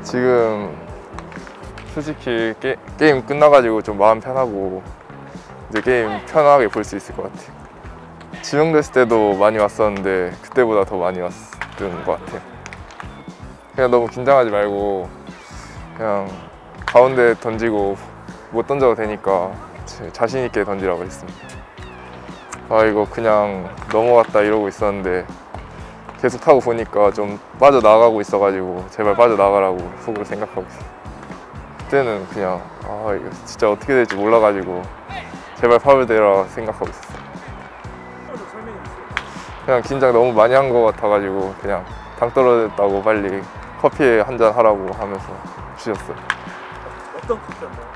지금 솔직히 게임 끝나가지고 좀 마음 편하고 이제 게임 편하게 볼 수 있을 것 같아요. 지명됐을 때도 많이 왔었는데 그때보다 더 많이 왔던 것 같아요. 그냥 너무 긴장하지 말고 그냥 가운데 던지고 못 던져도 되니까 자신 있게 던지라고 했습니다. 아 이거 그냥 넘어갔다 이러고 있었는데 계속 타고 보니까 좀 빠져나가고 있어가지고 제발 빠져나가라고 속으로 생각하고 있어요. 그때는 그냥 아 이거 진짜 어떻게 될지 몰라가지고 제발 파울 되라 생각하고 있었어요. 그냥 긴장 너무 많이 한 것 같아가지고 그냥 당 떨어졌다고 빨리 커피 한잔 하라고 하면서 주셨어요. 어떤 커피였나요?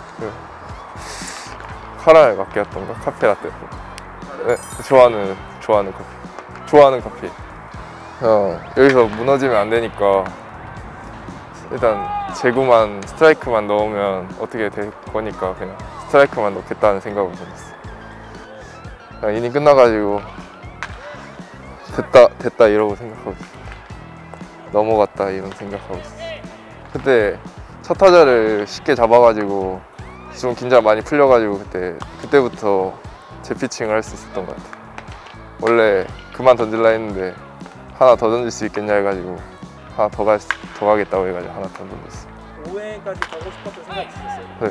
카라멜 마키아토인가? 카페라떼. 네, 좋아하는 커피. 여기서 무너지면 안 되니까 일단 제구만 스트라이크만 넣으면 어떻게 될 거니까 그냥 스트라이크만 넣겠다는 생각으로 던졌어요. 그냥 이닝 끝나가지고 됐다 이러고 생각하고 있어요. 넘어갔다 이런 생각하고 있어요. 그때 첫 타자를 쉽게 잡아가지고 좀 긴장 많이 풀려가지고 그때부터 재피칭을 할 수 있었던 것 같아요. 원래 그만 던질라 했는데 하나 더 던질 수 있겠냐 해가지고 하나 더 가겠다고 해가지고 하나 더 던졌어요. 5회까지 가고 싶었던 생각이 있었어요? 네.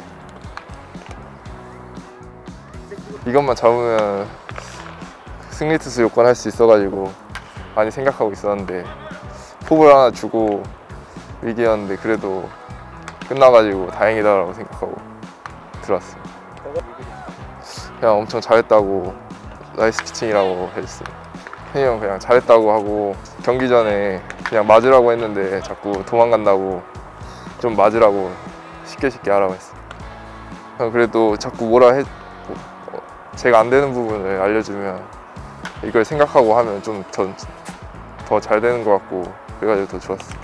이것만 잡으면 승리 투수 요건 할 수 있어가지고 많이 생각하고 있었는데 폭을 하나 주고 위기였는데 그래도 끝나가지고 다행이다라고 생각하고 들어왔어요. 그냥 엄청 잘했다고 나이스 피칭이라고 해줬어요. 형이 형 그냥 잘했다고 하고 경기 전에 그냥 맞으라고 했는데 자꾸 도망간다고 좀 맞으라고 쉽게 하라고 했어요. 형 그래도 자꾸 제가 안 되는 부분을 알려주면 이걸 생각하고 하면 좀 더 잘 되는 것 같고 그래가지고 더 좋았어요.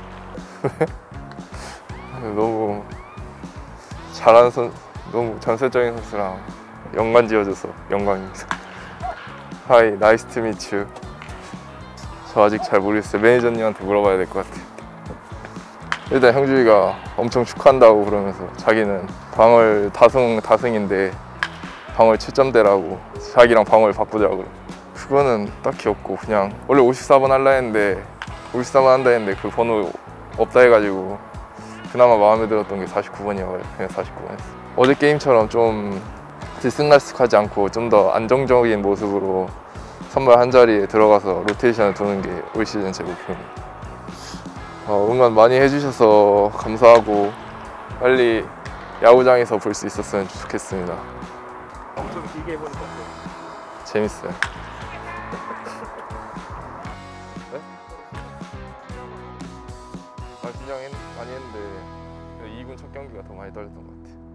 너무 잘하는 너무 전설적인 선수랑 연관 지어줘서 영광입니다. Hi, nice to meet you. 저 아직 잘 모르겠어요. 매니저님한테 물어봐야 될 것 같아요. 일단 형준이가 엄청 축하한다고 그러면서 자기는 방울 다승인데 방울 7점대라고 자기랑 방울 바꾸자고 그래. 그거는 딱히 없고 그냥 원래 54번 한다 했는데 그 번호 없다 해가지고 그나마 마음에 들었던 게 49번이어서 그냥 49번 했어. 어제 게임처럼 좀 들쑥날쑥하지 않고 좀 더 안정적인 모습으로 선발 한 자리에 들어가서 로테이션을 도는 게 올 시즌 제 목표입니다. 응원 많이 해주셔서 감사하고 빨리 야구장에서 볼 수 있었으면 좋겠습니다. 엄청 길게 해보니까 어때요? 재밌어요. 네? 긴장 많이 했는데 2군 첫 경기가 더 많이 떨렸던 것 같아요.